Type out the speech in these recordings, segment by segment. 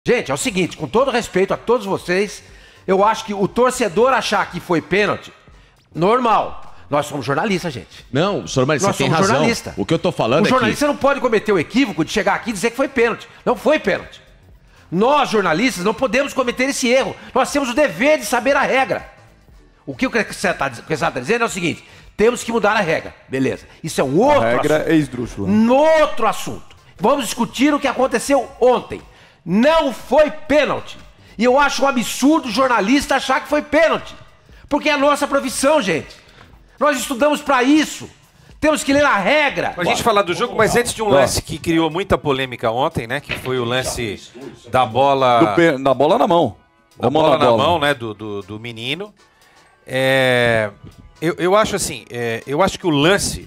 Gente, é o seguinte, com todo respeito a todos vocês, eu acho que o torcedor achar que foi pênalti, normal. Nós somos jornalistas, gente. Não, senhor Maris, você tem razão. Jornalista. O que eu tô falando é que... O jornalista não pode cometer o equívoco de chegar aqui e dizer que foi pênalti. Não foi pênalti. Nós, jornalistas, não podemos cometer esse erro. Nós temos o dever de saber a regra. O que você está dizendo é o seguinte, temos que mudar a regra. Beleza. Isso é um outro assunto. A regra é esdrúxula. Outro assunto. Vamos discutir o que aconteceu ontem. Não foi pênalti. E eu acho um absurdo o jornalista achar que foi pênalti. Porque é a nossa profissão, gente. Nós estudamos pra isso. Temos que ler a regra. A gente falar do jogo, mas antes de um lance que criou muita polêmica ontem, né? Que foi o lance da bola... Da bola na mão. Da bola na mão, né? Do menino. Eu acho assim, eu acho que o lance,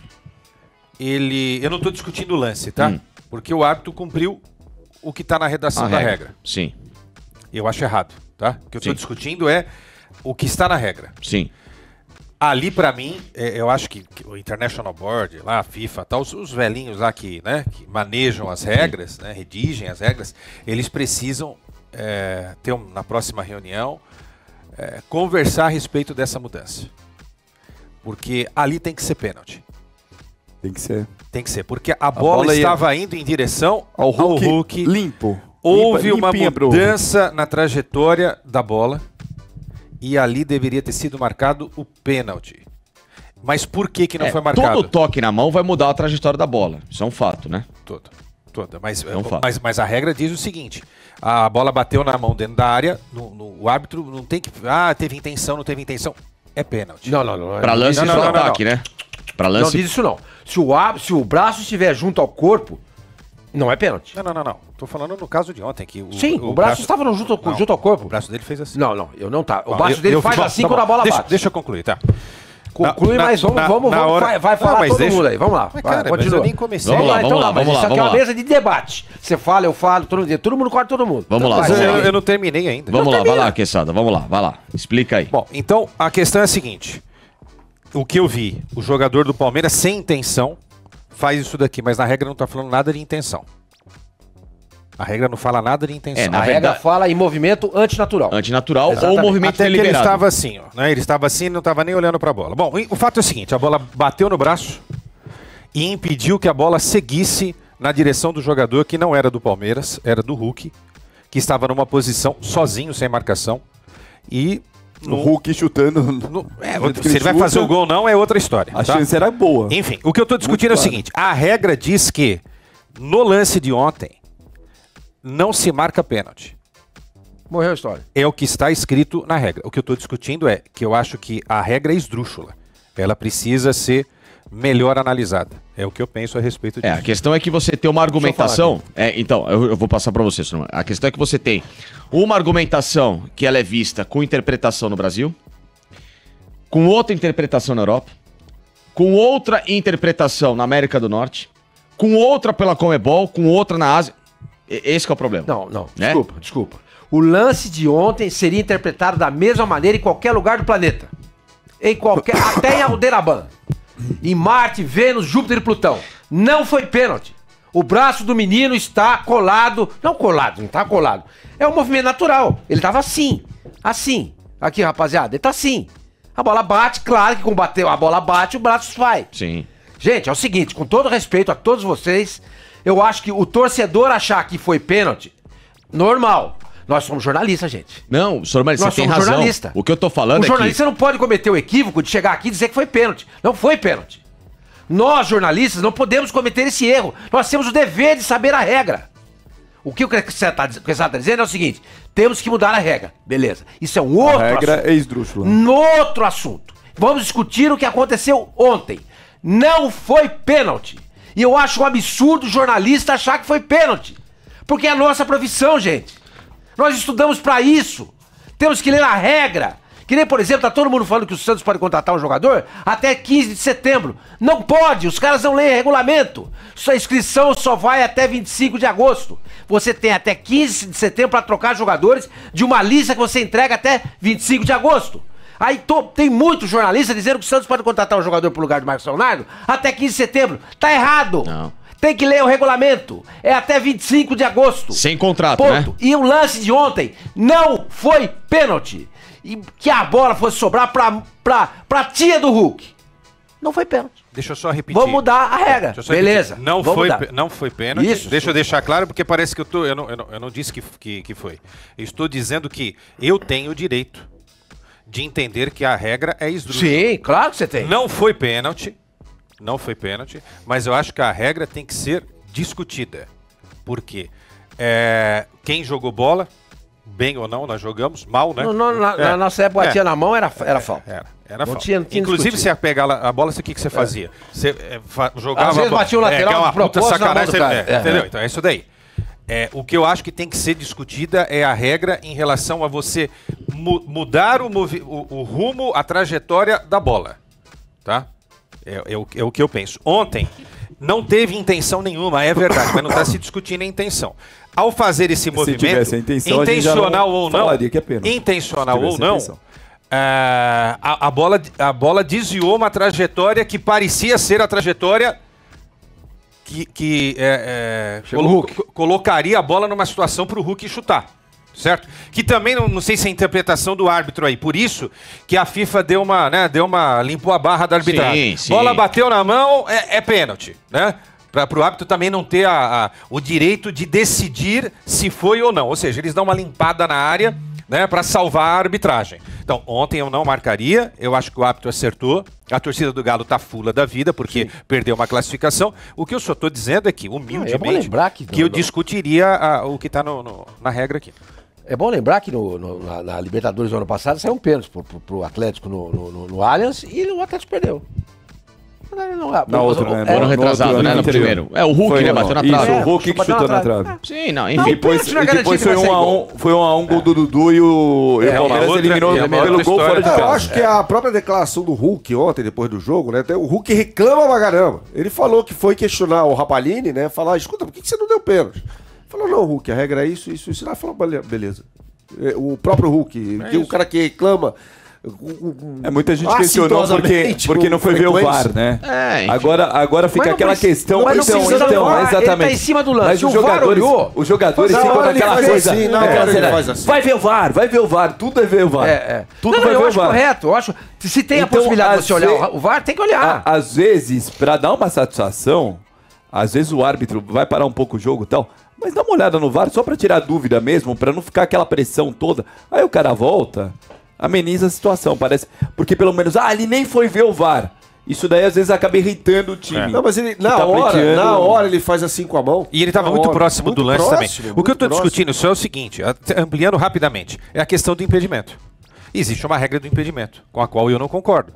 eu não tô discutindo o lance, tá? Porque o árbitro cumpriu o que tá na redação da regra. Sim. Eu acho errado, tá? O que eu tô discutindo é o que está na regra. Sim. Ali, pra mim, eu acho que o International Board, lá, a FIFA, tal, os velhinhos lá que manejam as regras, né, redigem as regras, eles precisam ter na próxima reunião conversar a respeito dessa mudança. Porque ali tem que ser pênalti. Tem que ser. Tem que ser, porque a bola estava indo em direção ao Hulk. Limpo. Houve uma mudança na trajetória da bola. E ali deveria ter sido marcado o pênalti. Mas por que não foi marcado? Todo toque na mão vai mudar a trajetória da bola. Isso é um fato, né? Toda. Mas a regra diz o seguinte. A bola bateu na mão dentro da área. O árbitro não tem que... Ah, teve intenção, não teve intenção. É pênalti. Não. Pra lance de ataque, né? Pra lance... Não diz isso não. Se o braço estiver junto ao corpo, não é pênalti. Não. Tô falando no caso de ontem. Que o braço estava junto ao corpo. O braço dele fez assim. Não, eu não tá. O braço dele faz assim quando a bola bate. Deixa eu concluir, tá? Conclui, mas vai falar todo mundo aí. Vamos lá. Mas, cara, continua. Eu nem comecei. Vamos lá. Isso aqui é uma mesa de debate. Você fala, eu falo, todo mundo corta todo mundo. Vamos lá. Eu não terminei ainda. Vamos lá, vai lá, Quesada. Vamos lá, vai lá. Explica aí. Bom, então a questão é a seguinte. O que eu vi, o jogador do Palmeiras sem intenção faz isso daqui, mas na regra não tá falando nada de intenção. A regra não fala nada de intenção. A regra fala em movimento antinatural. Antinatural ou movimento deliberado. Ele estava assim, ó. Né? Ele estava assim e não estava nem olhando para a bola. Bom, o fato é o seguinte, a bola bateu no braço e impediu que a bola seguisse na direção do jogador que não era do Palmeiras, era do Hulk, que estava numa posição sozinho, sem marcação. E... O Hulk chutando... se ele vai fazer o gol ou não é outra história. A chance era boa. Enfim, o que eu estou discutindo é o seguinte, a regra diz que no lance de ontem, não se marca pênalti. Morreu a história. É o que está escrito na regra. O que eu estou discutindo é que eu acho que a regra é esdrúxula. Ela precisa ser melhor analisada. É o que eu penso a respeito disso. A questão é que você tem uma argumentação... Então, eu vou passar para você, senhor. A questão é que você tem uma argumentação que ela é vista com interpretação no Brasil, com outra interpretação na Europa, com outra interpretação na América do Norte, com outra pela Conmebol, com outra na Ásia... Esse que é o problema. Não. Desculpa. O lance de ontem seria interpretado da mesma maneira em qualquer lugar do planeta. Até em Aldebaran. Em Marte, Vênus, Júpiter e Plutão. Não foi pênalti. O braço do menino está colado. Não está colado. É um movimento natural. Ele estava assim. Assim. Aqui, rapaziada. Ele está assim. A bola bate, claro que com bateu a bola bate, o braço vai. Sim. Gente, é o seguinte, com todo respeito a todos vocês... Eu acho que o torcedor achar que foi pênalti, normal. Nós somos jornalistas, gente. Não, senhor Maris, você tem razão. Jornalista. O que eu tô falando é que... O jornalista não pode cometer o equívoco de chegar aqui e dizer que foi pênalti. Não foi pênalti. Nós, jornalistas, não podemos cometer esse erro. Nós temos o dever de saber a regra. O que você está dizendo é o seguinte, temos que mudar a regra. Beleza. Isso é um outro assunto. A regra é esdrúxula. Outro assunto. Vamos discutir o que aconteceu ontem. Não foi pênalti. E eu acho um absurdo o jornalista achar que foi pênalti. Porque é a nossa profissão, gente. Nós estudamos pra isso. Temos que ler a regra. Que nem, por exemplo, tá todo mundo falando que o Santos pode contratar um jogador até 15 de setembro. Não pode, os caras não leem regulamento. Sua inscrição só vai até 25 de agosto. Você tem até 15 de setembro para trocar jogadores de uma lista que você entrega até 25 de agosto. Aí tem muitos jornalistas dizendo que o Santos pode contratar um jogador pro lugar do Marcos Leonardo até 15 de setembro. Tá errado. Não. tem que ler o regulamento. É até 25 de agosto. Sem contrato, Ponto. né? E o lance de ontem não foi pênalti. E que a bola fosse sobrar pra tia do Hulk. Não foi pênalti. Deixa eu só repetir. Vamos mudar a regra. Deixa eu só Beleza. repetir. Não vamos foi, mudar. não foi pênalti. Isso. Deixa eu deixar claro, porque parece que eu não disse que foi. Eu estou dizendo que eu tenho o direito de entender que a regra é esdrúxula. Sim, claro que você tem. Não foi pênalti. Não foi pênalti. Mas eu acho que a regra tem que ser discutida. Por quê? Quem jogou bola, bem ou não, nós jogamos mal, né? Na nossa época, batia na mão, era falta. Era falta. tinha Inclusive, discutido. você ia pegar a bola, o que você fazia? Você jogava Às vezes a bola. batia o lateral que é uma de puta propósito na mão sacanagem. do cara. Entendeu? Então é isso daí. O que eu acho que tem que ser discutida é a regra em relação a você mudar o rumo, a trajetória da bola. Tá? É o que eu penso. Ontem não teve intenção nenhuma, é verdade, mas não está se discutindo a intenção. Ao fazer esse movimento, tivesse a intenção, a gente já intencional não ou não, falaria que é pênalti. intencional Se ou tivesse não, intenção. a bola desviou uma trajetória que parecia ser a trajetória que Chegou o Hulk. colocaria a bola numa situação para o Hulk chutar. Certo? Que também não sei se é a interpretação do árbitro aí. Por isso que a FIFA limpou a barra da arbitragem. Sim. Bola bateu na mão, é pênalti, né? Para o árbitro também não ter o direito de decidir se foi ou não. Ou seja, eles dão uma limpada na área, né, para salvar a arbitragem. Então, ontem eu não marcaria, eu acho que o árbitro acertou. A torcida do Galo tá fula da vida, porque perdeu uma classificação. O que eu só estou dizendo é que, humildemente, lembrar que eu discutiria o que está na regra aqui. É bom lembrar que na Libertadores do ano passado saiu um pênalti pro Atlético no Allianz e o Atlético perdeu. Na outra, né? Ano retrasado, né? No primeiro. O Hulk, né? Bateu na trave. Isso, o Hulk que chutou na trave. Sim, não, Não, enfim. Depois pênalti não é garantido foi que vai sair 1x1, foi 1x1 gol do Dudu e o Palmeiras outra- eliminou é uma pelo outra gol fora de história. Eu casa. acho que a própria declaração do Hulk ontem, depois do jogo, né? O Hulk reclama pra caramba. Ele falou que foi questionar o Rapalini, né? Falar, escuta, por que você não deu pênalti? Falou, não, Hulk, a regra é isso. Ele falou, beleza. O próprio Hulk, o cara que reclama. Muita gente questionou porque não foi ver o VAR, né? Enfim. Agora fica Mas não aquela precisa- questão. mas não precisa do VAR, ele tá em cima do lance. Mas Se os o VAR olhou, jogadores na ficam hora ele naquela faz coisa. assim, na naquela hora ele cena, faz assim. vai ver o VAR, tudo é ver o VAR. Tudo vai eu ver o acho VAR. correto. Eu acho, se tem a Então, possibilidade de às você olhar vezes- o VAR, tem que olhar. Às vezes, pra dar uma satisfação, às vezes o árbitro vai parar um pouco o jogo e tal, mas dá uma olhada no VAR só pra tirar dúvida mesmo, pra não ficar aquela pressão toda. Aí o cara volta, ameniza a situação, parece. Porque pelo menos, ele nem foi ver o VAR. Isso daí às vezes acaba irritando o time. Não, mas ele, na tá pleiteando. hora ele faz assim com a mão. E ele estava Na muito hora. próximo do lance próximo, também. O que eu estou muito discutindo só é o seguinte, ampliando rapidamente, é a questão do impedimento. Existe uma regra do impedimento, com a qual eu não concordo.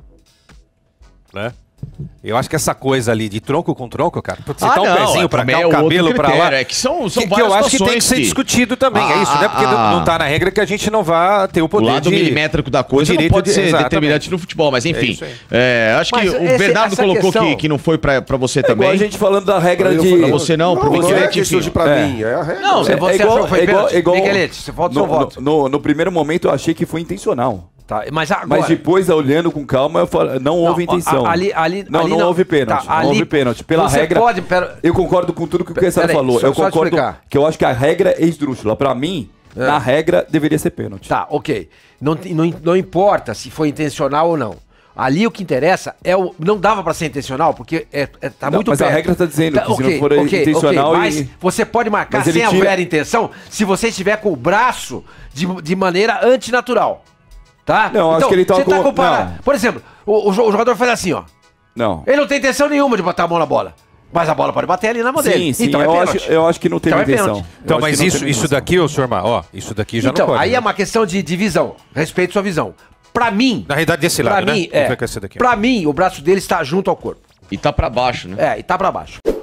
Né? Eu acho que essa coisa ali de tronco com tronco, cara, você tá um pezinho pra cá, um cabelo pra lá, É que são que várias eu acho que tem que situações ser discutido também, é isso, né? Porque não tá na regra que a gente não vai ter o O poder lado milimétrico da coisa não pode ser exatamente. determinante no futebol, mas enfim. isso aí. Acho que Mas o Bernardo essa colocou questão- que não foi pra você Igual também. a gente falando da regra Eu de. falei- Pra você não, pro Não é Michelete, questão enfim. de pra mim, é a regra. Não, você achou que foi pênalti? Michelete, você volta ou seu voto? No primeiro momento eu achei que foi intencional. Tá, mas agora... Mas depois, olhando com calma, eu falo, não houve intenção. não houve pênalti. Tá, não houve pênalti. Pela você regra, pode... eu concordo com tudo que o Kessler Peraí, falou. só Eu te concordo explicar. que eu acho que a regra é esdrúxula. Pra mim, na regra, deveria ser pênalti. Tá, ok. Não importa se foi intencional ou não. Ali o que interessa é o... Não dava pra ser intencional, porque tá Não, muito mas perto. a regra tá dizendo que se não for ok, intencional mas e- você pode marcar Mas ele sem tira- houver intenção se você estiver com o braço de maneira antinatural. Tá? Não, acho que ele você tá com- comparando. não. Por exemplo, o jogador faz assim, ó. Não. Ele não tem intenção nenhuma de botar a mão na bola. Mas a bola pode bater ali na mão dele. Sim, então é pênalti. eu acho que não teve Então é intenção. pênalti. Então, Eu acho mas que não isso teve intenção. daqui, ô senhor Mar, isso daqui já Então, não pode. aí né? é uma questão de visão. Respeito sua visão. Pra mim... Na realidade, desse lado, pra né? mim, Não foi com essa daqui. pra mim, o braço dele está junto ao corpo. E tá pra baixo, né? E tá pra baixo.